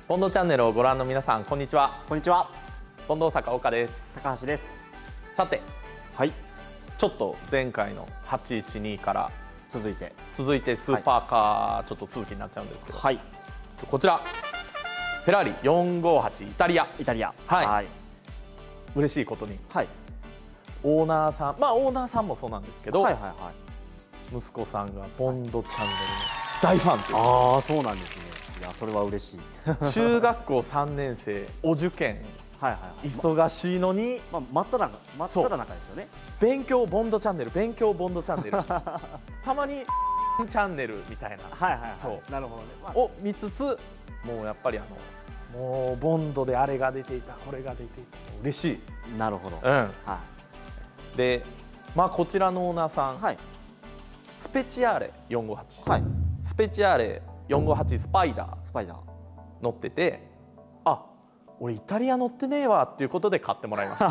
ポンドチャンネルをご覧の皆さん、こんにちは。 こんにちは。 ポンド大阪岡です。 高橋です。 さて、 はい。 ちょっと前回の812から続いてスーパーカー、ちょっと続きになっちゃうんですけど、 はい。 こちらフェラーリ458イタリア。はい。嬉しいことに、 はい。 オーナーさん、オーナーさんもそうなんですけど、 はいはいはい。 息子さんがボンドチャンネルの大ファンという。 ああ、そうなんですね。いや、それは嬉しい。 中学校3年生、お受験、 はいはいはい。 忙しいのに、 真っ只中ですよね。 勉強ボンドチャンネル、勉強ボンドチャンネル、たまにチャンネルみたいな、 はいはいはい。 そう、 なるほどね。 を見つつ、もうやっぱりもうボンドであれが出ていた、これが出ていた、嬉しい。 なるほど。 はい。 で、こちらのオーナーさん、 はい。 スペチアーレ458、 はい。 スペチアーレ458スパイダー乗ってて、あ、俺イタリア乗ってねえわっていうことで買ってもらいました。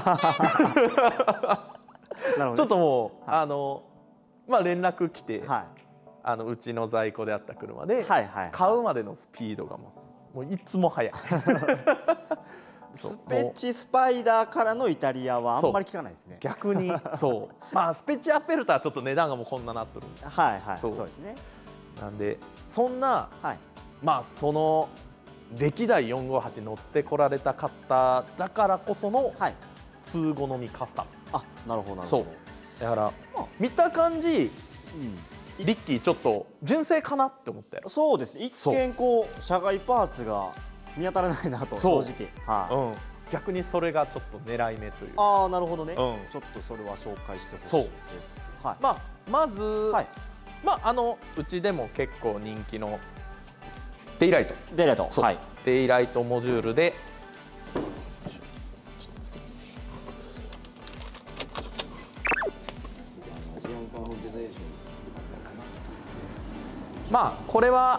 ちょっともう連絡来て、うちの在庫であった車で買うまでのスピードがもういつも速い。 スペチスパイダーからのイタリアはあんまり聞かないですね。 逆にそう、スペチアペルタはちょっと値段がもうこんななっとるんで、 はいはい、そうですね。 なんでそんな、その歴代458乗ってこられた方だからこその通好みカスタム。 あ、なるほどなるほど。 そうだから見た感じ、リッキーちょっと純正かなって思ったよ。 そうですね。一見こう社外パーツが見当たらないなと正直。 逆にそれがちょっと狙い目という。 ああ、なるほどね。ちょっとそれは紹介してほしいです。 まずうちでも結構人気のデイライト。デイライトモジュールで。これは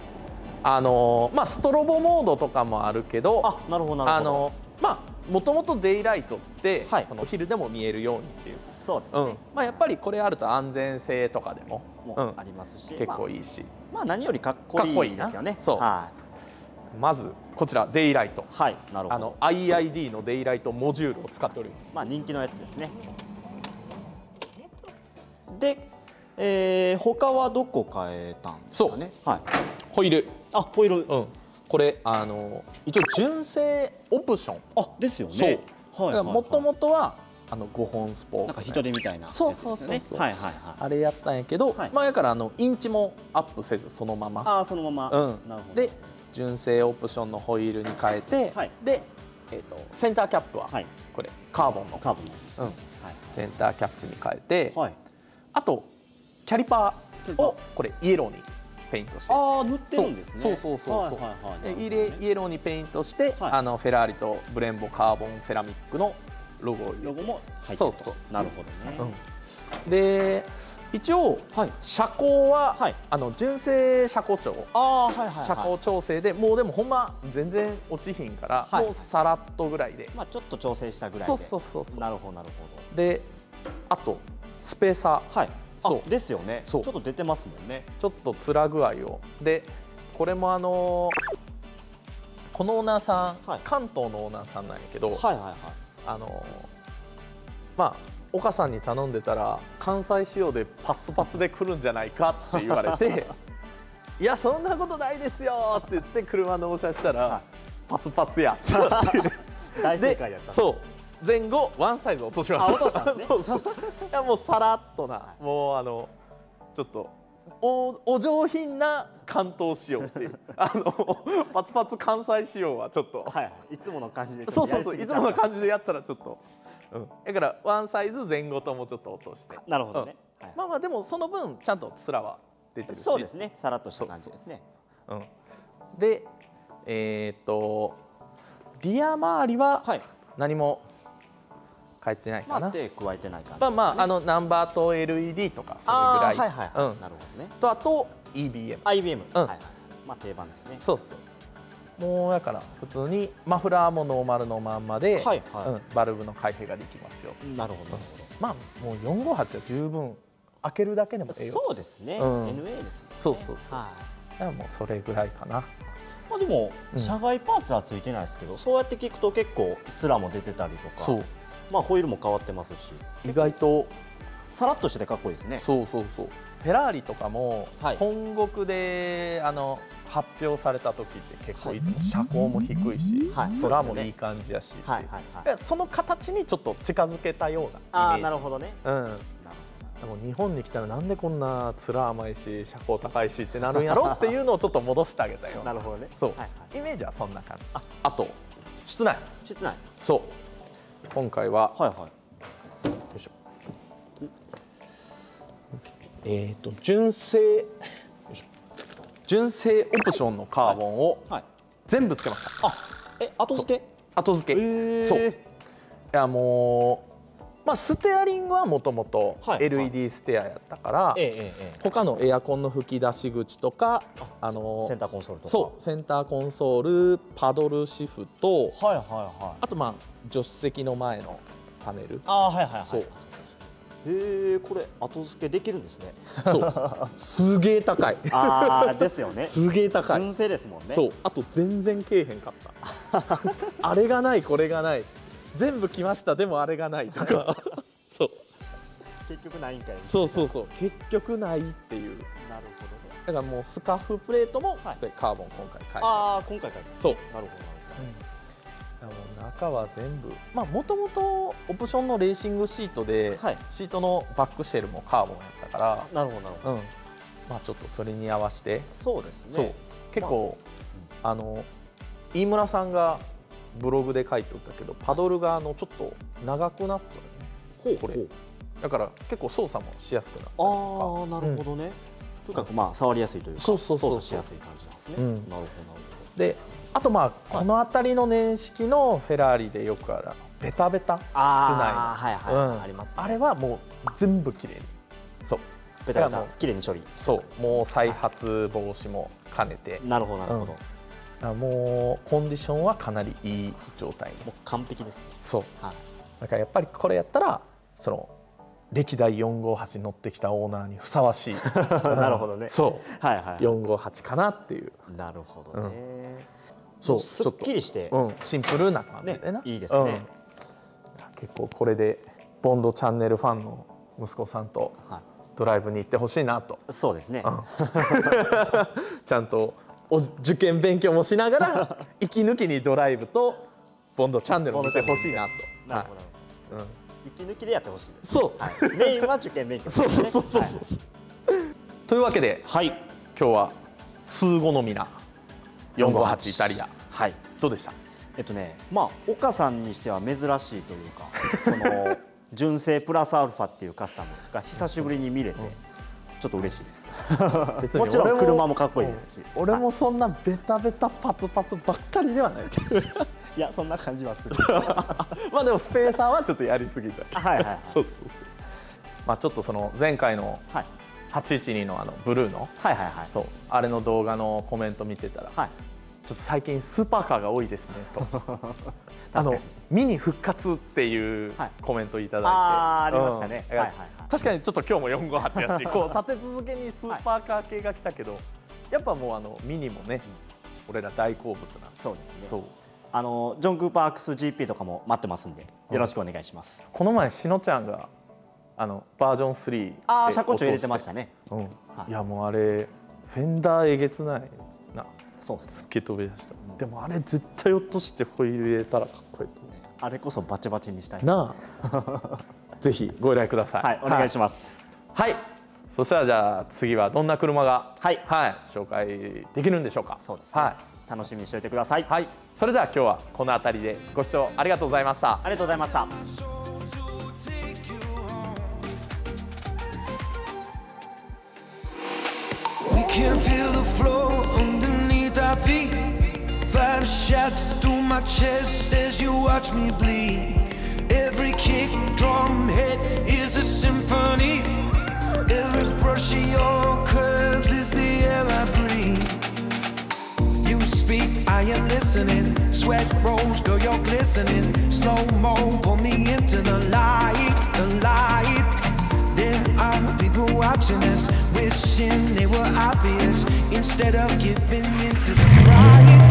ストロボモードとかもあるけど、もともとデイライトってその昼でも見えるようにっていう。 そうですね。 やっぱりこれあると安全性とかでもありますし、 結構いいし、 何よりかっこいいですよね。 そう。まずこちらデイライト。 はい、なるほど。 IID のデイライトモジュールを使っております。 人気のやつですね。で、他はどこ変えたんですかね。 ホイール。 ホイール。 これ一応純正オプション。 ですよね。 もともとは5本スポーク、 なんか人手みたいな。 そうあれやったんやけど、やからインチもアップせずそのまま。 そのまま。 で純正オプションのホイールに変えて、でセンターキャップはこれカーボンのセンターキャップに変えて、あとキャリパーをこれイエローにペイントして、 塗ってるんですね。 イエローにペイントして、フェラーリとブレンボカーボンセラミックのロゴも入ってる。なるほどね。 で一応車高は純正車高調、車高調整でもうでもほんま全然落ちひんからもうさらっとぐらいで、 ちょっと調整したぐらいで。なるほどなるほど。 であとスペーサー。 ですよね。ちょっと出てますもんね。 ちょっと面具合を。でこれもこのオーナーさん、関東のオーナーさんなんやけど、岡さんに頼んでたら関西仕様でパツパツで来るんじゃないかって言われていやそんなことないですよって言って車納車したら、パツパツやって大正解やった。 前後ワンサイズ落としました。いやもうさらっとな、もうちょっとお上品な関東仕様っていうパツパツ関西仕様はちょっといつもの感じで、 いつもの感じでやったらちょっと、だからワンサイズ前後ともちょっと落として。 なるほどね。 でもその分ちゃんと面は出てるし、 そうですね。さらっとした感じですね。 でリア周りは何も変えてないかな。 手加えてない感じ。 ナンバーと LED とかそれぐらい。 なるほどね。 あと EBM。 定番ですね。 もうだから普通にマフラーもノーマルのまんまでバルブの開閉ができますよ。 なるほど。 もう458は十分開けるだけでもええよ。 そうですね。NA ですもんね。 だからもうそれぐらいかな。 まあでも車外パーツはついてないですけど、そうやって聞くと結構面も出てたりとか、まあホイールも変わってますし、 意外とさらっとしててかっこいいですね。 そうそうそう。フェラーリとかも本国で発表された時って結構いつも車高も低いし、面もいい感じやし、その形にちょっと近づけたようなイメージ。 ああ、なるほどね。 うん。でも日本に来たらなんでこんな面甘いし車高高いしってなるんやろっていうのをちょっと戻してあげたよ。 なるほどね。 そう、イメージはそんな感じ。あと室内。 室内。そう。 今回はよいしょ。純正オプションのカーボンを全部つけました。 後付け？ 後付け。そう。いやもう。まあステアリングはもともと LED ステアやったから他のエアコンの吹き出し口とかセンターコンソールとか、 そうセンターコンソール、パドルシフト、あとまあ助手席の前のパネル、そうこれ後付けできるんですね。 そうすげえ高い。 ですよね。 すげえ高い。 純正ですもんね。 そう、あと全然けえへんかった。あれがないこれがない。全部来ましたでもあれがないとかそう結局ないんかい。 そうそうそう、結局ないっていう。 なるほどね。 だからもうスカーフプレートもカーボン今回変えた。 今回変えた。 そう、 なるほど。 もう中は全部まあもともとオプションのレーシングシートでシートのバックシェルもカーボンやったから、 なるほどなるほど。 まあちょっとそれに合わせて。 そうですね。 そう、結構飯村さんがブログで書いておったけど、パドルがちょっと長くなったね。これだから結構操作もしやすくなった。 ああ、なるほどね。とにかくまあ触りやすいというか、操作しやすい感じなんですね。なるほどなるほど。 で、あとまあこの辺りの年式のフェラーリでよくあるベタベタ室内のあります。あれはもう全部きれいに、そうベタベタきれいに処理。 そうもう再発防止も兼ねて。 なるほどなるほど。 もうコンディションはかなりいい状態。 もう完璧です。 そう。だからやっぱりこれやったらその歴代458に乗ってきたオーナーにふさわしい。 なるほどね。 そう。458かなっていう。 なるほどね。 そう。 すっきりしてシンプルな感じでな。 いいですね。 結構これでボンドチャンネルファンの息子さんとドライブに行ってほしいなと。 そうですね。 ちゃんと。受験勉強もしながら息抜きにドライブとボンドチャンネルを見てほしいなと。 なるほど。息抜きでやってほしいです。 そう。 メインは受験勉強。 そうそうそうそう。というわけで、今日は通好みな458イタリア。はい。どうでした？ まあ岡さんにしては珍しいというか、この純正プラスアルファっていうカスタムが久しぶりに見れて。ちょっと嬉しいです。もちろん車もかっこいいですし、 俺もそんなベタベタパツパツばっかりではない。 いやそんな感じはする。 まあでもスペーサーはちょっとやりすぎた。そうそうそう。まあちょっとその前回の812のブルーのそうあれの動画のコメント見てたら、ちょっと最近スーパーカーが多いですねと。ミニ復活っていうコメントいただいて、 ありましたね。 確かにちょっと今日も458やし、こう立て続けにスーパーカー系が来たけど、やっぱもうミニもね、俺ら大好物なんで。 そうですね。そう。ジョン・クーパークス GP とかも待ってますんで、よろしくお願いします。 この前しのちゃんがバージョン3で車高調入れてましたね。 いやもうあれフェンダーえげつないな。すっげえ飛び出した。でもあれ絶対落としてホイール入れたらかっこいいと思う。 あれこそバチバチにしたいなあ。ぜひご依頼ください。 はい、お願いします。 はい。そしたらじゃあ次はどんな車が紹介できるんでしょうか。 そうですね。楽しみにしておいてください。 はい。それでは今日はこの辺りでご視聴ありがとうございました。 ありがとうございました。We can feel the floor underneath our feet. Fire shots through my chest as you watch me bleed. Every kick, drum hit is a symphony. Every brush of your curves is the air I breathe. You speak, I am listening. Sweat rolls, girl, you're glistening. Slow-mo, pull me into the light, the light. There are people watching us, wishing they were obvious. Instead of giving in to the crying. 。